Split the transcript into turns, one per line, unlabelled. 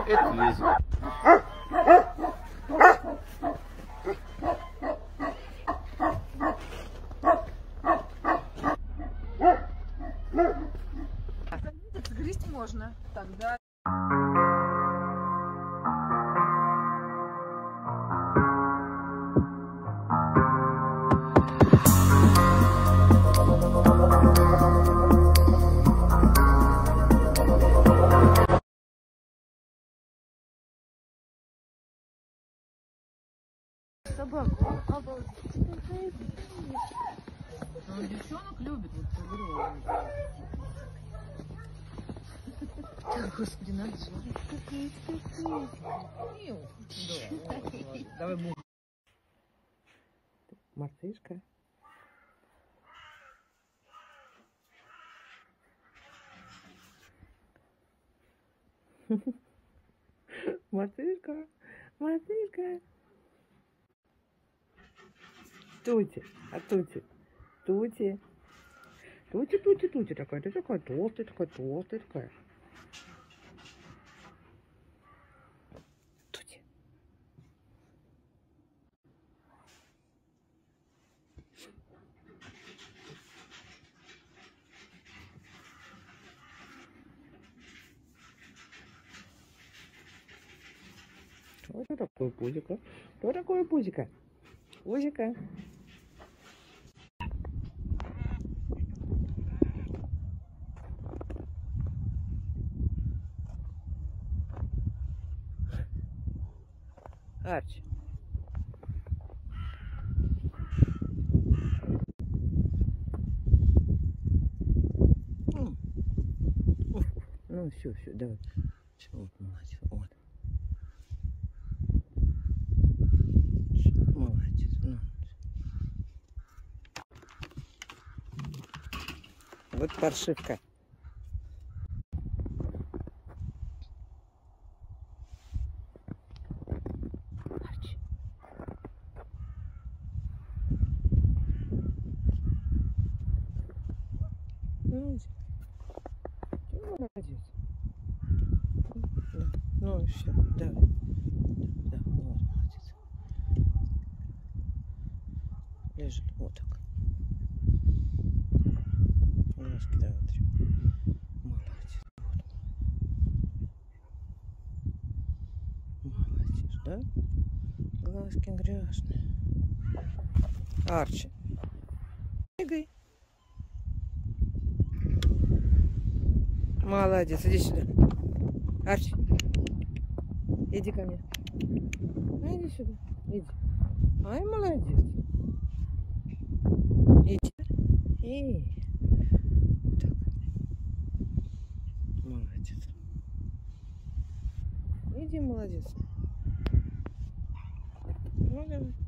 Это язык.
Грызть можно. Тогда. Собаку. Обалдеть. Он девчонок любит, вот говорю. Господи, надо же.
Давай мух. Мартышка. Мартышка. Мартышка. Тути. А Тути? Тути. Тути такая. Ты такая толстая, такая. Тути. Что такое пузико? Что такое пузико? Пузико. Арчи. Ну, все, давай. Все, вот, молодец. Вот. Молодец. Ну. Вот паршивка. Арчи. Молодец. Молодец. Да. Ну и все, давай. Да, вот, молодец. Лежит, вот так. Глазки, давай, три. Молодец, вот. Молодец, да? Глазки грязные. Арчи. Бегай. Молодец, иди сюда. Арчи. Иди ко мне. Ну, иди сюда. Иди. Ай, молодец. Иди. Так. Молодец. Иди, молодец. Ну, давай.